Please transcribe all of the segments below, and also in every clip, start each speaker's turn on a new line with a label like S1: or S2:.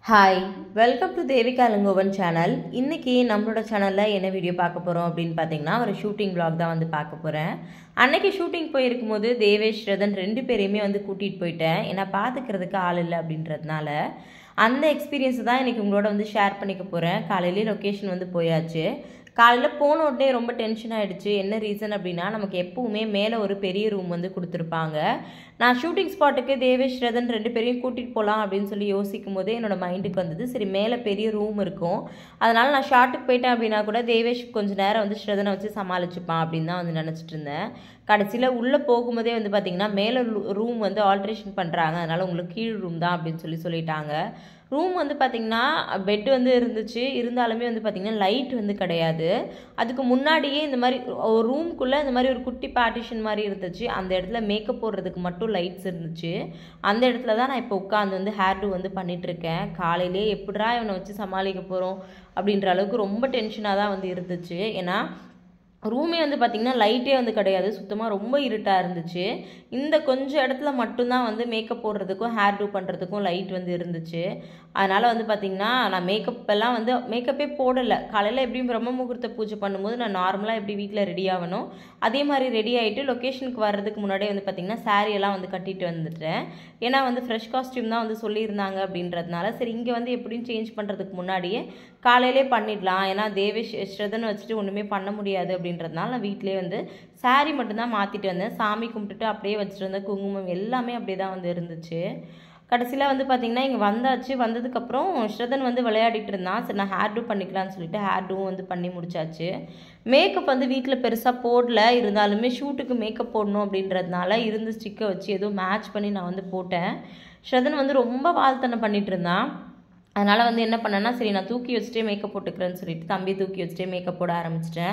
S1: Hi, welcome to Devika Langovan channel. இன்றைக்கி நம்மளோட சேனலில் என்ன வீடியோ பார்க்க போகிறோம் அப்படின்னு பார்த்தீங்கன்னா, ஒரு ஷூட்டிங் வ்ளாக் தான் வந்து பார்க்க போகிறேன். அன்றைக்கி ஷூட்டிங் போயிருக்கும்போது தேவேஷ் ரதன் 2 பேரையுமே வந்து கூட்டிகிட்டு போயிட்டேன். ஏன்னா பார்த்துக்கிறதுக்கு ஆள் இல்லை அப்படின்றதுனால அந்த எக்ஸ்பீரியன்ஸை தான் இன்றைக்கி உங்களோட வந்து ஷேர் பண்ணிக்க போகிறேன். காலையிலே லொக்கேஷன் வந்து போயாச்சு. காலையில் போன உடனே ரொம்ப டென்ஷன் ஆகிடுச்சு. என்ன ரீசன் அப்படின்னா, நமக்கு எப்பவுமே மேலே ஒரு பெரிய ரூம் வந்து கொடுத்துருப்பாங்க. நான் ஷூட்டிங் ஸ்பாட்டுக்கு தேவேஷ் ரதன் 2 பேரையும் கூட்டிகிட்டு போகலாம் அப்படின்னு சொல்லி யோசிக்கும் போதே என்னோடய மைண்டுக்கு வந்தது, சரி மேலே பெரிய ரூம் இருக்கும், அதனால் நான் ஷார்ட்டுக்கு போயிட்டேன் அப்படின்னா கூட தேவேஷ் கொஞ்சம் நேரம் வந்து ஸ்ரதனை வச்சு சமாளிச்சுப்பான் அப்படின்னு தான் வந்து நினச்சிட்டு இருந்தேன். கடைசியில் உள்ளே போகும்போதே வந்து பார்த்திங்கன்னா மேலே ரூம் வந்து ஆல்ட்ரேஷன் பண்ணுறாங்க, அதனால் உங்களுக்கு கீழ் ரூம் தான் அப்படின்னு சொல்லிட்டாங்க. ரூம் வந்து பார்த்திங்கன்னா பெட் வந்து இருந்துச்சு, இருந்தாலுமே வந்து பார்த்திங்கன்னா லைட் வந்து கிடையாது. அதுக்கு முன்னாடியே இந்த மாதிரி ஒரு ரூம்குள்ளே இந்த மாதிரி ஒரு குட்டி பார்ட்டிஷன் மாதிரி இருந்துச்சு. அந்த இடத்துல மேக்கப் போடுறதுக்கு மட்டும் லைட்ஸ் இருந்துச்சு. அந்த இடத்துல தான் நான் இப்போ உட்காந்து வந்து ஹேர் டூ வந்து பண்ணிகிட்ருக்கேன். காலையிலே எப்படிரா இவனை வச்சு சமாளிக்க போகிறோம் அப்படின்ற அளவுக்கு ரொம்ப டென்ஷனாக தான் வந்து இருந்துச்சு. ஏன்னா ரூமே வந்து பார்த்திங்கன்னா லைட்டே வந்து கிடையாது, சுத்தமாக ரொம்ப இருட்டாக இருந்துச்சு. இந்த கொஞ்சம் இடத்துல மட்டும்தான் வந்து மேக்கப் போடுறதுக்கும் ஹேர் டூ பண்ணுறதுக்கும் லைட் வந்து இருந்துச்சு. அதனால் வந்து பார்த்திங்கன்னா நான் மேக்கப்பே போடலை. காலையில் எப்படியும் பிரம்ம முகூர்த்த பூஜை பண்ணும்போது நான் நார்மலாக எப்படி வீட்டில் ரெடி ஆகணும் அதே மாதிரி ரெடி ஆகிட்டு லொக்கேஷனுக்கு வர்றதுக்கு முன்னாடியே வந்து பார்த்திங்கன்னா சாரியெல்லாம் வந்து கட்டிட்டு வந்துட்டேன். ஏன்னா வந்து ஃப்ரெஷ் காஸ்டியூம் தான் வந்து சொல்லியிருந்தாங்க அப்படின்றதுனால சரி இங்கே வந்து எப்படியும் சேஞ்ச் பண்ணுறதுக்கு முன்னாடியே காலையிலே பண்ணிடலாம். ஏன்னா தேவேஷ் ஸ்ரதன் வச்சுட்டு ஒன்றுமே பண்ண முடியாது அப்படின்றதுனால நான் வீட்டிலே வந்து சாரீ மட்டும்தான் மாற்றிட்டு வந்தேன். சாமி கும்பிட்டுட்டு அப்படியே வச்சுட்டு வந்தேன். குங்குமம் எல்லாமே அப்படியே தான் வந்து இருந்துச்சு. கடைசியில் வந்து பார்த்திங்கன்னா இங்கே வந்தாச்சு. வந்ததுக்கப்புறம் ஸ்ரதன் வந்து விளையாடிட்டு இருந்தான். சரி நான் ஹேர் டூ பண்ணிக்கலான்னு சொல்லிட்டு ஹேர் டூவும் வந்து பண்ணி முடிச்சாச்சு. மேக்கப் வந்து வீட்டில் பெருசாக போடல, இருந்தாலுமே ஷூட்டுக்கு மேக்கப் போடணும் அப்படின்றதுனால இருந்த ஸ்டிக்கை வச்சு ஏதோ மேட்ச் பண்ணி நான் வந்து போட்டேன். ஸ்ரதன் வந்து ரொம்ப வாழ்த்தனை பண்ணிகிட்டு இருந்தான். அதனால் வந்து என்ன பண்ணேன்னா, சரி நான் தூக்கி வச்சுட்டே மேக்கப் போட்டுக்கிறேன்னு சொல்லிட்டு தம்பியை தூக்கி வச்சுட்டே மேக்கப் போட ஆரம்பிச்சிட்டேன்.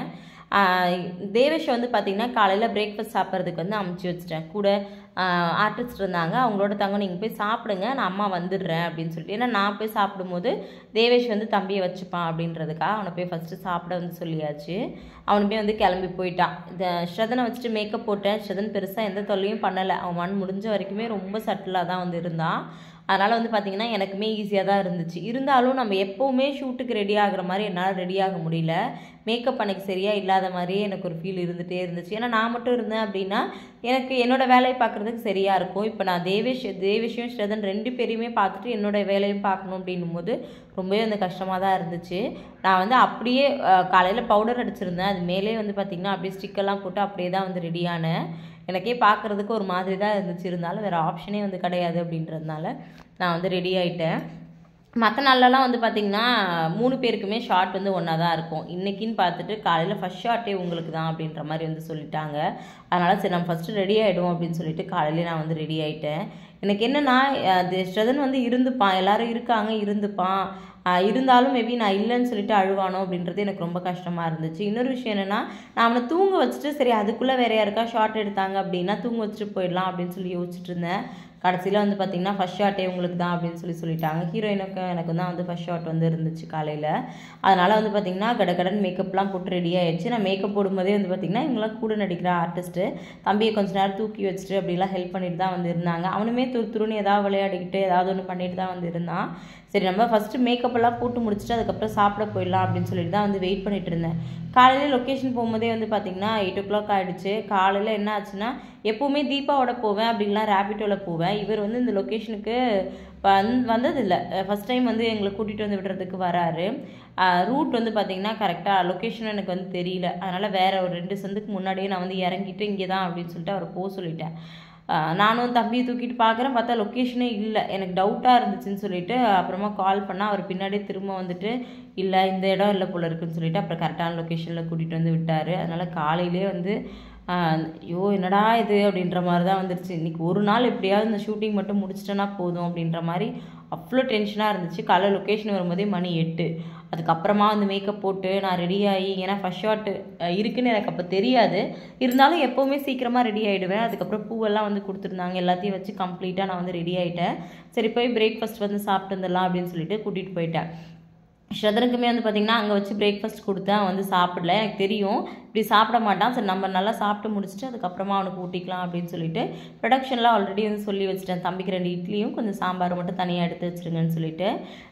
S1: தேவேஷை வந்து பார்த்திங்கன்னா காலையில் பிரேக்ஃபாஸ்ட் சாப்பிட்றதுக்கு வந்து அமுச்சு வச்சுட்டேன். கூட ஆர்டிஸ்ட் இருந்தாங்க, அவங்களோட தங்க நீங்கள் போய் சாப்பிடுங்க, நான் அம்மா வந்துடுறேன் அப்படின்னு சொல்லிட்டு. ஏன்னா நான் போய் சாப்பிடும்போது தேவேஷ் வந்து தம்பியை வச்சுப்பான் அப்படின்றதுக்காக அவனை போய் ஃபஸ்ட்டு சாப்பிட வந்து சொல்லியாச்சு. அவனுமே வந்து கிளம்பி போயிட்டான். இந்த ஸ்ரதனை வச்சுட்டு மேக்கப் போட்டேன். ஸ்ரதன் பெருசாக எந்த தொல்லையும் பண்ணலை. அவன் முடிஞ்ச வரைக்குமே ரொம்ப சட்டிலாக தான் வந்து இருந்தான். அதனால் வந்து பார்த்திங்கன்னா எனக்குமே ஈஸியாக தான் இருந்துச்சு. இருந்தாலும் நம்ம எப்போவுமே ஷூட்டுக்கு ரெடி ஆகிற மாதிரி என்னால் ரெடி ஆக முடியல. மேக்கப் அன்றைக்கி சரியாக இல்லாத மாதிரியே எனக்கு ஒரு ஃபீல் இருந்துகிட்டே இருந்துச்சு. ஏன்னா நான் மட்டும் இருந்தேன் அப்படின்னா எனக்கு என்னோடய வேலையை பார்க்குறதுக்கு சரியாக இருக்கும். இப்போ நான் தேவேஷையும் ஸ்ரதன் 2 பேரையுமே பார்த்துட்டு என்னோடய வேலையும் பார்க்கணும் அப்படின்னும் போது ரொம்பவே வந்து கஷ்டமாக தான் இருந்துச்சு. நான் வந்து அப்படியே காலையில் பவுடர் அடிச்சிருந்தேன். அது மேலே வந்து பார்த்திங்கன்னா அப்படியே ஸ்டிக்கெல்லாம் போட்டு அப்படியே தான் வந்து ரெடியானேன். எனக்கே பார்க்குறதுக்கு ஒரு மாதிரி தான் இருந்துச்சு. இருந்தாலும் வேறு ஆப்ஷனே வந்து கிடையாது அப்படின்றதுனால நான் வந்து ரெடி ஆகிட்டேன். மற்ற நாள்லலாம் வந்து பார்த்திங்கன்னா 3 பேருக்குமே ஷார்ட் வந்து ஒன்றா தான் இருக்கும். இன்றைக்கின்னு பார்த்துட்டு காலையில் ஃபஸ்ட் ஷார்ட்டே உங்களுக்கு தான் அப்படின்ற மாதிரி வந்து சொல்லிட்டாங்க. அதனால் சரி நம்ம ஃபஸ்ட்டு ரெடி ஆகிடுவோம் அப்படின்னு சொல்லிட்டு காலையிலே நான் வந்து ரெடி ஆகிட்டேன். எனக்கு என்னென்னா ஸ்ரதன் வந்து இருந்துப்பான், எல்லோரும் இருக்காங்க இருந்துப்பான், இருந்தாலும் மேபி நான் இல்லைன்னு சொல்லிட்டு அழுவானோ அப்படின்றது எனக்கு ரொம்ப கஷ்டமாக இருந்துச்சு. இன்னொரு விஷயம் என்னென்னா, நான் அவனை தூங்க வச்சுட்டு சரி அதுக்குள்ளே வேறு யாருக்கா ஷார்ட் எடுத்தாங்க அப்படின்னா தூங்க வச்சுட்டு போயிடலாம் அப்படின்னு சொல்லி யோசிச்சுட்டு இருந்தேன். கடைசியில் வந்து பார்த்திங்கன்னா ஃபஸ்ட் ஷார்ட்டே உங்களுக்கு தான் அப்படின்னு சொல்லிட்டாங்க. ஹீரோயினுக்கு எனக்கு தான் வந்து ஃபஸ்ட் ஷார்ட் வந்து இருந்துச்சு காலையில். அதனால் வந்து பார்த்திங்கன்னா கடகடன் மேக்கப்லாம் போட்டு ரெடி ஆகிடுச்சு. நான் மேக்கப் போடும்போதே வந்து பார்த்திங்கன்னா இவங்களாம் கூட நடிக்கிற ஆர்டிஸ்ட்டு தம்பியை கொஞ்சம் நேரம் தூக்கி வச்சுட்டு அப்படிலாம் ஹெல்ப் பண்ணிட்டு தான் வந்து இருந்தாங்க. அவனுமே துருன்னு ஏதாவது விளையாடிக்கிட்டு ஏதாவது ஒன்று பண்ணிட்டு தான் வந்து இருந்தான். சரி நம்ம ஃபஸ்ட்டு மேக்கப்பெல்லாம் போட்டு முடிச்சுட்டு அதுக்கப்புறம் சாப்பிட போயிடலாம் அப்படின்னு சொல்லிட்டு தான் வந்து வெயிட் பண்ணிட்டு இருந்தேன். காலையில் லொக்கேஷன் போகும்போதே வந்து பார்த்திங்கன்னா 8 o'clock ஆகிடுச்சு. காலையில் என்ன ஆச்சுன்னா, எப்போவுமே தீபாவோட போவேன் அப்படின்லாம் ரேபிட்டோவில் போவேன். இவர் வந்து இந்த லொக்கேஷனுக்கு வந்ததில்லை. ஃபஸ்ட் டைம் வந்து எங்களை கூட்டிகிட்டு வந்து விடுறதுக்கு வராரு. ரூட் வந்து பார்த்திங்கன்னா கரெக்டாக லொக்கேஷன் எனக்கு வந்து தெரியல. அதனால் வேறு ஒரு 2 சந்துக்கு முன்னாடியே நான் வந்து இறங்கிட்டு இங்கே தான் அப்படின்னு சொல்லிட்டு அவரை போக சொல்லிட்டேன். நானும் தம்பியை தூக்கிட்டு பார்க்குறேன், பார்த்தா லொக்கேஷனே இல்லை. எனக்கு டவுட்டாக இருந்துச்சுன்னு சொல்லிட்டு அப்புறமா கால் பண்ணால் அவர் பின்னாடியே திரும்ப வந்துட்டு இல்லை இந்த இடம் இல்லை போல இருக்குன்னு சொல்லிட்டு அப்புறம் கரெக்டான லொக்கேஷனில் கூட்டிகிட்டு வந்து விட்டார். அதனால் காலையிலே வந்து ஐயோ என்னடா இது அப்படின்ற மாதிரி தான் வந்துருச்சு. இன்றைக்கி ஒரு நாள் எப்படியாவது இந்த ஷூட்டிங் மட்டும் முடிச்சிட்டேன்னா போதும் அப்படின்ற மாதிரி அவ்வளோ டென்ஷனாக இருந்துச்சு. காலையில் லொக்கேஷன் வரும்போதே மணி 8. அதுக்கப்புறமா வந்து மேக்கப் போட்டு நான் ரெடி ஆகி, ஏன்னா ஃபஸ்ட் ஷாட் இருக்குதுன்னு எனக்கு அப்போ தெரியாது, இருந்தாலும் எப்போவுமே சீக்கிரமாக ரெடி ஆகிடுவேன். அதுக்கப்புறம் பூவெல்லாம் வந்து கொடுத்துருந்தாங்க, எல்லாத்தையும் வச்சு கம்ப்ளீட்டாக நான் வந்து ரெடி ஆகிட்டேன். சரி போய் பிரேக்ஃபாஸ்ட் வந்து சாப்பிட்டு வந்துடலாம் அப்படின்னு சொல்லிட்டு கூட்டிகிட்டு போயிட்டேன். ஸ்ரதனுக்குமே வந்து பார்த்திங்கன்னா அங்கே வச்சு பிரேக்ஃபாஸ்ட் கொடுத்தேன், வந்து சாப்பிடல. எனக்கு தெரியும் இப்படி சாப்பிட மாட்டான். சரி நம்ம நல்லா சாப்பிட்டு முடிச்சுட்டு அதுக்கப்புறமா அவனுக்கு ஊட்டிக்கலாம் அப்படின்னு சொல்லிட்டு ப்ரொடக்ஷனில் ஆல்ரெடி வந்து சொல்லி வச்சுட்டேன். தம்பிக்கு 2 இட்லியும் கொஞ்சம் சாம்பார் மட்டும் தனியாக எடுத்து வச்சுருங்கன்னு சொல்லிட்டு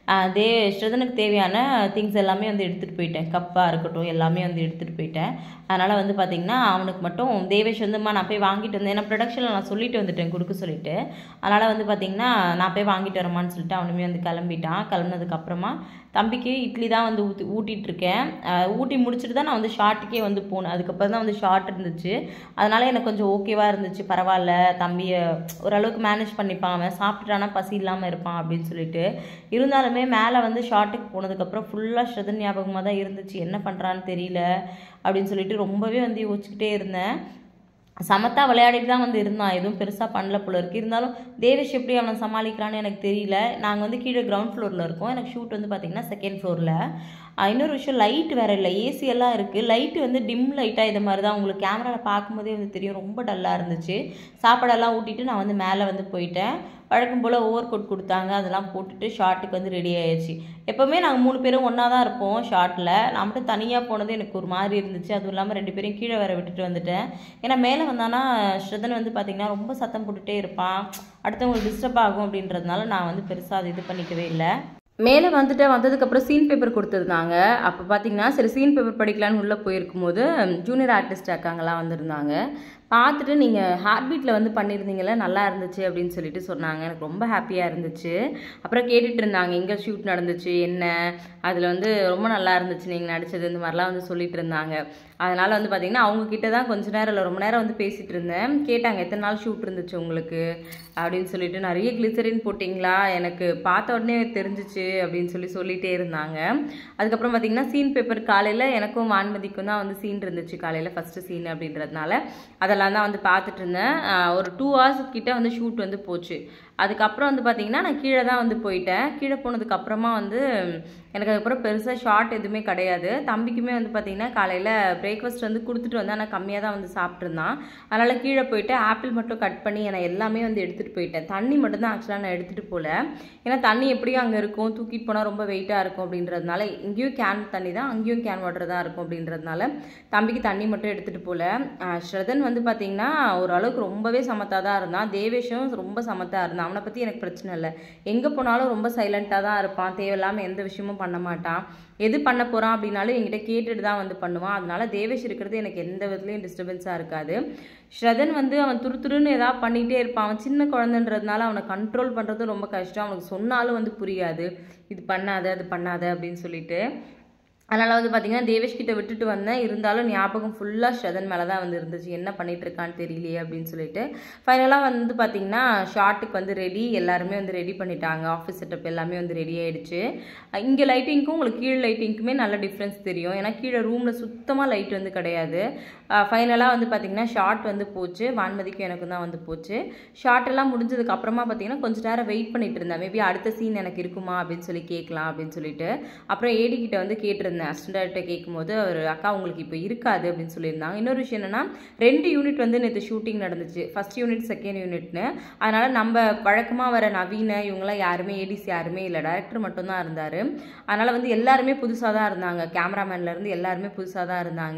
S1: ஸ்ரதனுக்கு தேவையான திங்ஸ் எல்லாமே வந்து எடுத்துகிட்டு போயிட்டேன். கப்பாக இருக்கட்டும் எல்லாமே வந்து எடுத்துகிட்டு போயிட்டேன். அதனால் வந்து பார்த்திங்கன்னா அவனுக்கு மட்டும் தேவேஷ் வந்துமா நான் போய் வாங்கிட்டு வந்தேன். ஏன்னா ப்ரொடக்ஷனில் நான் சொல்லிட்டு வந்துட்டேன் கொடுக்க சொல்லிட்டு. அதனால் வந்து பார்த்திங்கன்னா நான் போய் வாங்கிட்டு வரமான்னு சொல்லிட்டு அவனுமே வந்து கிளம்பிட்டான். கிளம்புனதுக்கப்புறமா தம்பிக்கு இட்லி தான் வந்து ஊட்டிகிட்ருக்கேன். ஊட்டி முடிச்சுட்டு தான் நான் வந்து ஷார்ட்டுக்கே வந்து போனேன். அதுக்கப்புறம் தான் வந்து ஷார்ட் இருந்துச்சு. அதனால் எனக்கு கொஞ்சம் ஓகேவாக இருந்துச்சு. பரவாயில்ல தம்பியை ஓரளவுக்கு மேனேஜ் பண்ணிப்பான், அவன் சாப்பிட்டுட்டானா பசி இல்லாமல் இருப்பான் அப்படின்னு சொல்லிட்டு. இருந்தாலுமே மேலே வந்து ஷார்ட்டுக்கு போனதுக்கப்புறம் ஃபுல்லாக ஸ்ரதன் ஞாபகமாக தான் இருந்துச்சு. என்ன பண்ணுறான்னு தெரியல அப்படின்னு சொல்லிட்டு ரொம்பவே வந்து யோசிச்சுக்கிட்டே இருந்தேன். சமத்தா விளையாடிட்டு தான் வந்து இருந்தான், எதுவும் பெருசாக பண்ணல போல இருக்குது. இருந்தாலும் தேவேஷ் எப்படி அவனை சமாளிக்கிறான்னு எனக்கு தெரியல. நாங்கள் வந்து கீழே கிரவுண்ட் ஃப்ளோரில் இருக்கோம். எனக்கு ஷூட் வந்து பார்த்திங்கன்னா 2nd ஃப்ளோரில். இன்னொரு விஷயம், லைட் வேறு இல்லை, ஏசி எல்லாம் இருக்குது. லைட்டு வந்து டிம் லைட்டாக இது மாதிரி தான் உங்களுக்கு கேமராவில் பார்க்கும்போதே வந்து தெரியும். ரொம்ப டல்லாக இருந்துச்சு. சாப்பாடெல்லாம் ஊட்டிட்டு நான் வந்து மேலே வந்து போயிட்டேன். வழக்கம் போல் ஓவர் கோட் கொடுத்தாங்க, அதெல்லாம் போட்டுட்டு ஷார்ட்டுக்கு வந்து ரெடி ஆயிடுச்சு. எப்போவுமே நாங்கள் 3 பேரும் ஒன்றா தான் இருப்போம் ஷார்ட்டில். நான் மட்டும் தனியாக போனது எனக்கு ஒரு மாதிரி இருந்துச்சு. அதுவும் இல்லாமல் 2 பேரையும் கீழே வேற விட்டுட்டு வந்துட்டேன். ஏன்னா மேலே வந்தானா ஸ்ரதன் வந்து பார்த்திங்கன்னா ரொம்ப சத்தம் போட்டுகிட்டே இருப்பான், அடுத்தவங்களுக்கு டிஸ்டர்ப் ஆகும் அப்படின்றதுனால நான் வந்து பெருசாக அது இது பண்ணிக்கவே இல்லை. மேலே வந்ததுக்கப்புறம் சீன் பேப்பர் கொடுத்துருந்தாங்க. அப்போ பார்த்தீங்கன்னா சரி சீன் பேப்பர் படிக்கலான்னு உள்ளே போயிருக்கும்போது ஜூனியர் ஆர்டிஸ்ட் அக்காங்கெல்லாம் வந்திருந்தாங்க. பார்த்துட்டு நீங்கள் ஹார்ட்பீட்டில் வந்து பண்ணியிருந்தீங்களே நல்லா இருந்துச்சு அப்படின்னு சொல்லிட்டு சொன்னாங்க. எனக்கு ரொம்ப ஹாப்பியாக இருந்துச்சு. அப்புறம் கேட்டுட்டு இருந்தாங்க எங்கே ஷூட் நடந்துச்சு என்ன, அதில் வந்து ரொம்ப நல்லா இருந்துச்சு நீங்கள் நடித்தது, இந்த மாதிரிலாம் வந்து சொல்லிட்டு இருந்தாங்க. அதனால் வந்து பார்த்திங்கன்னா அவங்கக்கிட்ட தான் கொஞ்ச நேரம் இல்லை ரொம்ப நேரம் வந்து பேசிகிட்டு இருந்தேன். கேட்டாங்க எத்தனை நாள் ஷூட் இருந்துச்சு உங்களுக்கு அப்படின்னு சொல்லிட்டு. நிறைய கிளிசரின் போட்டிங்களா, எனக்கு பார்த்த உடனே தெரிஞ்சிச்சு அப்படின்னு சொல்லிகிட்டே இருந்தாங்க. அதுக்கப்புறம் பார்த்திங்கன்னா சீன் பேப்பர் காலையில் எனக்கும் வான்மதிக்கும் தான் வந்து சீன் இருந்துச்சு காலையில் ஃபஸ்ட்டு சீன் அப்படின்றதுனால அதெல்லாம் தான் வந்து பார்த்துட்டு இருந்தேன். ஒரு 2 hours கிட்ட வந்து ஷூட் வந்து போச்சு. அதுக்கப்புறம் வந்து பார்த்திங்கன்னா நான் கீழே தான் வந்து போயிட்டேன். கீழே போனதுக்கப்புறமா வந்து எனக்கு அதுக்கப்புறம் பெருசாக ஷார்ட் எதுவுமே கிடையாது. தம்பிக்குமே வந்து பார்த்திங்கன்னா காலையில் பிரேக்ஃபாஸ்ட் வந்து கொடுத்துட்டு வந்தேன், ஆனால் கம்மியாக தான் வந்து சாப்பிட்ருந்தான். அதனால் கீழே போயிட்டு ஆப்பிள் மட்டும் கட் பண்ணி நான் எல்லாமே வந்து எடுத்துகிட்டு போயிட்டேன். தண்ணி மட்டும்தான் ஆக்சுவலாக நான் எடுத்துகிட்டு போகல. ஏன்னா தண்ணி எப்படியும் அங்கே இருக்கும், தூக்கிட்டு போனால் ரொம்ப வெயிட்டாக இருக்கும் அப்படின்றதுனால இங்கேயும் கேன் தண்ணி தான் அங்கேயும் கேன் வாட்டர் தான் இருக்கும் அப்படின்றதுனால தம்பிக்கு தண்ணி மட்டும் எடுத்துகிட்டு போகல. ஸ்ரதன் வந்து பார்த்திங்கன்னா ஓரளவுக்கு ரொம்பவே சமத்தாக தான் இருந்தான். தேவேஷும் ரொம்ப சமத்தாக இருந்தான். அவனை பற்றி எனக்கு பிரச்சனை இல்லை. எங்கே போனாலும் ரொம்ப சைலண்ட்டாக தான் இருப்பான். தேவையில்லாமல் எந்த விஷயமும் பண்ண மாட்டான். எது பண்ண போகிறான் அப்படின்னாலும் என்கிட்ட கேட்டுட்டு தான் வந்து பண்ணுவான். அதனால தேவேஷ் இருக்கிறது எனக்கு எந்த விதத்துலையும் டிஸ்டர்பன்ஸாக இருக்காது. ஸ்ரதன் வந்து அவன் துருத்துருன்னு ஏதாவது பண்ணிகிட்டே இருப்பான். அவன் சின்ன குழந்தைன்றதுனால அவனை கண்ட்ரோல் பண்ணுறது ரொம்ப கஷ்டம். அவனுக்கு சொன்னாலும் வந்து புரியாது, இது பண்ணாத அது பண்ணாத அப்படின்னு சொல்லிட்டு. அதனால் வந்து பார்த்திங்கன்னா தேவேஷ் கிட்ட விட்டுட்டு வந்தேன். இருந்தாலும் ஞாபகம் ஃபுல்லாக ஸ்ரதன் மேலே தான் வந்து இருந்துச்சு. என்ன பண்ணிகிட்டு இருக்கான்னு தெரியலையே அப்படின்னு சொல்லிட்டு. ஃபைனலாக வந்து பார்த்திங்கன்னா ஷார்ட்டுக்கு வந்து ரெடி, எல்லாருமே வந்து ரெடி பண்ணிட்டாங்க. ஆஃபீஸ் செட்டப் எல்லாமே வந்து ரெடி ஆகிடுச்சு. இங்கே லைட்டிங்க்கும் உங்களுக்கு கீழே லைட்டிங்க்குமே நல்ல டிஃப்ரென்ஸ் தெரியும். ஏன்னா கீழே ரூமில் சுத்தமாக லைட் வந்து கிடையாது. ஃபைனலாக வந்து பார்த்திங்கன்னா ஷார்ட் வந்து போச்சு. வான்மதிக்கும் எனக்கு தான் வந்து போச்சு. ஷார்ட் எல்லாம் முடிஞ்சதுக்கு அப்புறமா பார்த்திங்கன்னா கொஞ்சம் நேரம் வெயிட் பண்ணிட்டு இருந்தேன். மேபி அடுத்த சீன் எனக்கு இருக்குமா அப்படின்னு சொல்லி கேட்கலாம் அப்படின்னு சொல்லிட்டு. அப்புறம் ஏடி கிட்ட வந்து கேட்டிருந்தேன். அசிஸ்டன்ட்ட கேட்கும்போது அவர் அக்கா உங்களுக்கு இப்போ இருக்காது அப்படின்னு சொல்லியிருந்தாங்க. இன்னொரு விஷயம் என்னன்னா 2 யூனிட் வந்து நேற்று ஷூட்டிங் நடந்துச்சு, ஃபர்ஸ்ட் யூனிட் செகண்ட் யூனிட்னு. அதனால நம்ம வழக்கமாக வர நவீன இவங்களாம் யாருமே ஏடிசி யாருமே இல்லை, டைரக்டர் மட்டும்தான் இருந்தார். அதனால வந்து எல்லாருமே புதுசாக தான் இருந்தாங்க. கேமராமேன்லேருந்து எல்லாருமே புதுசாக தான் இருந்தாங்க.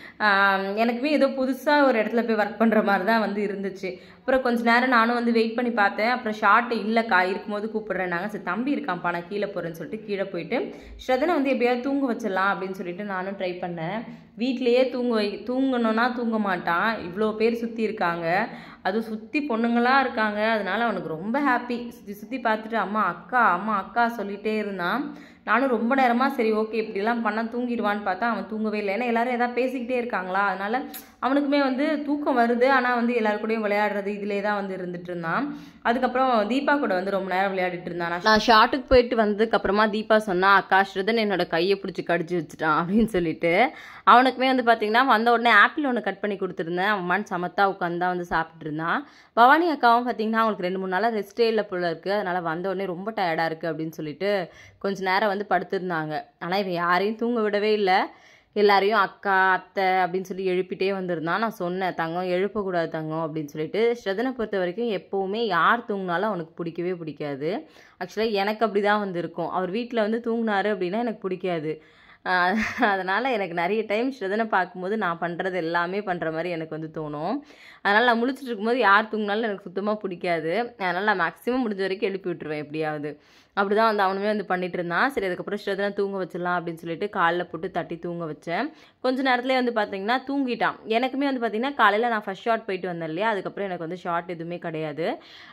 S1: எனக்குமே ஏதோ புதுசாக ஒரு இடத்துல போய் ஒர்க் பண்ணுற மாதிரி தான் வந்து இருந்துச்சு. அப்புறம் கொஞ்சம் நேரம் நானும் வந்து வெயிட் பண்ணி பார்த்தேன். அப்புறம் ஷார்ட் இல்லைக்கா இருக்கும்போது கூப்பிட்றேன் நாங்கள். சரி தம்பி இருக்கான்ப்பா நான் கீழே போகிறேன்னு சொல்லிட்டு கீழே போயிட்டு ஸ்ரதனை வந்து எப்படியாவது தூங்க வச்சிடலாம் அப்படின்னு சொல்லிட்டு நானும் ட்ரை பண்ணேன். வீட்லேயே தூங்கணுன்னா தூங்க மாட்டான். இவ்வளோ பேர் சுற்றி இருக்காங்க, அதுவும் சுற்றி பொண்ணுங்களாக இருக்காங்க. அதனால அவனுக்கு ரொம்ப ஹாப்பி. சுற்றி பார்த்துட்டு அம்மா அக்கா சொல்லிகிட்டே இருந்தான். நானும் ரொம்ப நேரமாக சரி ஓகே இப்படிலாம் பண்ணால் தூங்கிடுவான்னு பார்த்தா அவன் தூங்கவே இல்லை. ஏன்னா எல்லோரும் எதாவது பேசிக்கிட்டே இருக்காங்களா, அதனால் அவனுக்குமே வந்து தூக்கம் வருது. ஆனால் வந்து எல்லாரு கூடயும் விளையாடுறது இதிலே தான் வந்து இருந்துட்டு இருந்தான். அதுக்கப்புறம் தீபா கூட வந்து ரொம்ப நேரம் விளையாடிட்டு இருந்தான். நான் ஷார்ட்டுக்கு போயிட்டு வந்ததுக்கப்புறமா தீபா சொன்னா அக்கா ஸ்ரதன் என்னோட கையை பிடிச்சி கடிச்சு வச்சுட்டான் அப்படின்னு சொல்லிட்டு. அவனுக்குமே வந்து பார்த்திங்கன்னா வந்த உடனே ஆப்பிள் ஒன்று கட் பண்ணி கொடுத்துருந்தேன். அவன் சமத்தா உட்காந்து தான் வந்து சாப்பிட்டு இருந்தான். பவானி அக்காவும் பார்த்திங்கன்னா அவங்களுக்கு 2-3 நாளாக ரெஸ்டே இல்லை போல இருக்குது. அதனால் வந்த உடனே ரொம்ப டயர்டாக இருக்குது அப்படின்னு சொல்லிட்டு கொஞ்சம் நேரம் வந்து படுத்துருந்தாங்க. ஆனால் இவன் யாரையும் தூங்க விடவே இல்லை. எல்லாரையும் அக்கா அத்தை அப்படின்னு சொல்லி எழுப்பிட்டே வந்திருந்தான். நான் சொன்னேன் தங்கம் எழுப்பக்கூடாது தங்கம் அப்படின்னு சொல்லிட்டு. ஸ்ரதனை பொறுத்த வரைக்கும் எப்போவுமே யார் தூங்கினாலும் அவனுக்கு பிடிக்கவே பிடிக்காது. ஆக்சுவலாக எனக்கு அப்படி தான் வந்து இருக்கும். அவர் வீட்டில் வந்து தூங்கினாரு அப்படின்னா எனக்கு பிடிக்காது. அதனால் எனக்கு நிறைய டைம் ஸ்ரதனை பார்க்கும்போது நான் பண்ணுறது எல்லாமே பண்ணுற மாதிரி எனக்கு வந்து தோணும். அதனால் நான் முழிச்சிட்டு இருக்கும்போது யார் தூங்கினாலும் எனக்கு சுத்தமாக பிடிக்காது. அதனால் நான் மேக்ஸிமம் முடிஞ்ச வரைக்கும் எழுப்பி விட்டுருவேன் எப்படியாவது. அப்படி தான் வந்து அவனுமே வந்து பண்ணிட்டு இருந்தான். சரி அதுக்கப்புறம் ஸ்ரதனை தூங்க வச்சிடலாம் அப்படின்னு சொல்லிட்டு காலில் போட்டு தட்டி தூங்க வச்சேன். கொஞ்ச நேரத்துலேயே வந்து பார்த்தீங்கன்னா தூங்கிட்டான். எனக்குமே வந்து பார்த்தீங்கன்னா காலையில் நான் ஃபர்ஸ்ட் ஷாட் போயிட்டு வந்தேன் இல்லையா, அதுக்கப்புறம் எனக்கு வந்து ஷாட் எதுவுமே கிடையாது.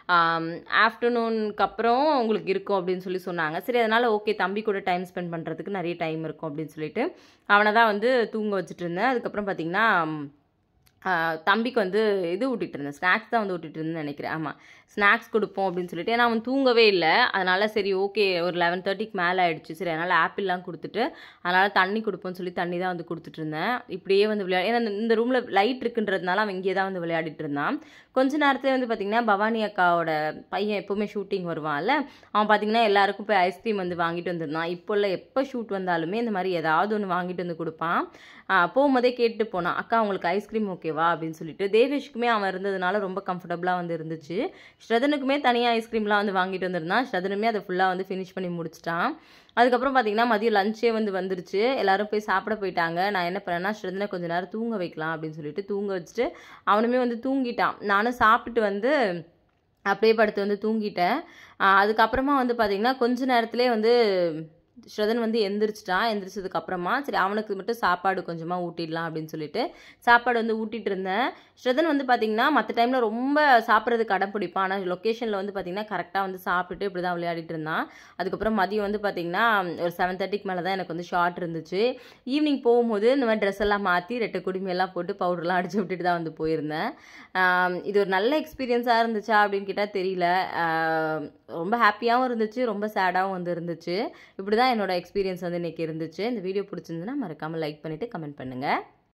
S1: ஆஃப்டர்நூனுக்கு அப்புறம் உங்களுக்கு இருக்கும் அப்படின்னு சொல்லி சொன்னாங்க. சரி அதனால் ஓகே தம்பி கூட டைம் ஸ்பெண்ட் பண்ணுறதுக்கு நிறைய டைம் இருக்கும் அப்படின்னு சொல்லிட்டு அவனை தான் வந்து தூங்க வச்சுட்டு இருந்தேன். அதுக்கப்புறம் பார்த்தீங்கன்னா தம்பிக்கு வந்து இது ஊட்டிகிட்டு இருந்தேன், ஸ்நாக்ஸ் தான் வந்து ஊட்டிகிட்டு இருந்தேன்னு நினைக்கிறேன். ஆமாம், ஸ்நாக்ஸ் கொடுப்போம் அப்படின்னு சொல்லிட்டு, ஏன்னா அவன் தூங்கவே இல்லை. அதனால் சரி ஓகே ஒரு 11:30க்கு மேலே ஆகிடுச்சு. சரி அதனால் ஆப்பிள்லாம் கொடுத்துட்டு அதனால் தண்ணி கொடுப்போம்னு சொல்லி தண்ணி தான் வந்து கொடுத்துட்டு இருந்தேன். இப்படியே வந்து ஏன்னா இந்த ரூமில் லைட் இருக்குன்றதுனால அவன் இங்கே தான் வந்து விளையாடிட்டு இருந்தான். கொஞ்ச நேரத்தில் வந்து பார்த்திங்கன்னா பவானி அக்காவோட பையன் எப்போவுமே ஷூட்டிங் வருவான்ல, அவன் பார்த்திங்கன்னா எல்லாருக்கும் போய் ஐஸ்கிரீம் வந்து வாங்கிட்டு வந்துருந்தான். இப்போ இல்லை எப்போ ஷூட் வந்தாலுமே இந்த மாதிரி ஏதாவது ஒன்று வாங்கிட்டு வந்து கொடுப்பான். போகும்போதே கேட்டு போனான், அக்கா உங்களுக்கு ஐஸ்கிரீம் ஓகேவா அப்படின்னு சொல்லிட்டு. தேவேஷ்க்குமே அவன் இருந்ததுனால ரொம்ப கம்ஃபர்டபுளாக வந்து இருந்துச்சு. ஸ்ரதனுக்குமே தனியாக ஐஸ்கிரீம்லாம் வந்து வாங்கிட்டு வந்திருந்தான். ஸ்ரதனுமே அதை ஃபுல்லாக வந்து ஃபினிஷ் பண்ணி முடிச்சிட்டான். அதுக்கப்புறம் பார்த்திங்கன்னா மதியம் லஞ்சே வந்து வந்துருச்சு. எல்லோரும் போய் சாப்பிட போயிட்டாங்க. நான் என்ன பண்ணேன்னா ஸ்ரதனை கொஞ்சம் நேரம் தூங்க வைக்கலாம் அப்படின்னு சொல்லிட்டு தூங்க வச்சுட்டு அவனுமே வந்து தூங்கிட்டான். நானும் சாப்பிட்டு வந்து அப்படியே படுத்து வந்து தூங்கிட்டேன். அதுக்கப்புறமா வந்து பார்த்திங்கன்னா கொஞ்ச நேரத்துலேயே வந்து ஸ்ரதன் வந்து எந்திரிச்சிட்டான். எந்திரிச்சதுக்கு அப்புறமா சரி அவனுக்கு மட்டும் சாப்பாடு கொஞ்சமாக ஊட்டிடலாம் அப்படின்னு சொல்லிட்டு சாப்பாடு வந்து ஊட்டிகிட்டு இருந்தேன். ஸ்ரதன் வந்து பார்த்திங்கன்னா மற்ற டைமில் ரொம்ப சாப்பிட்றதுக்கு அடம் பிடிப்பான். ஆனால் லொக்கேஷனில் வந்து பார்த்திங்கன்னா கரெக்டாக வந்து சாப்பிட்டுட்டு இப்படி தான் விளையாடிட்டு இருந்தான். அதுக்கப்புறம் மதியம் வந்து பார்த்திங்கன்னா ஒரு 7:30க்கு மேலே தான் எனக்கு வந்து ஷார்ட் இருந்துச்சு. ஈவினிங் போகும்போது இந்த மாதிரி ட்ரெஸ் எல்லாம் மாற்றி ரெட்டை குடுமையெல்லாம் போட்டு பவுடர்லாம் அடிச்சு விட்டுட்டு தான் வந்து போயிருந்தேன். இது ஒரு நல்ல எக்ஸ்பீரியன்ஸாக இருந்துச்சா அப்படின்னு கேட்டால் தெரியல. ரொம்ப ஹாப்பியாகவும் இருந்துச்சு, ரொம்ப சேடாகவும் வந்து இருந்துச்சு. இப்படி தான் என்னோட எக்ஸ்பீரியன்ஸ் வந்து இன்றைக்கி இருந்துச்சு. இந்த வீடியோ பிடிச்சிருந்துன்னா மறக்காமல் லைக் பண்ணிவிட்டு கமெண்ட் பண்ணுங்கள்.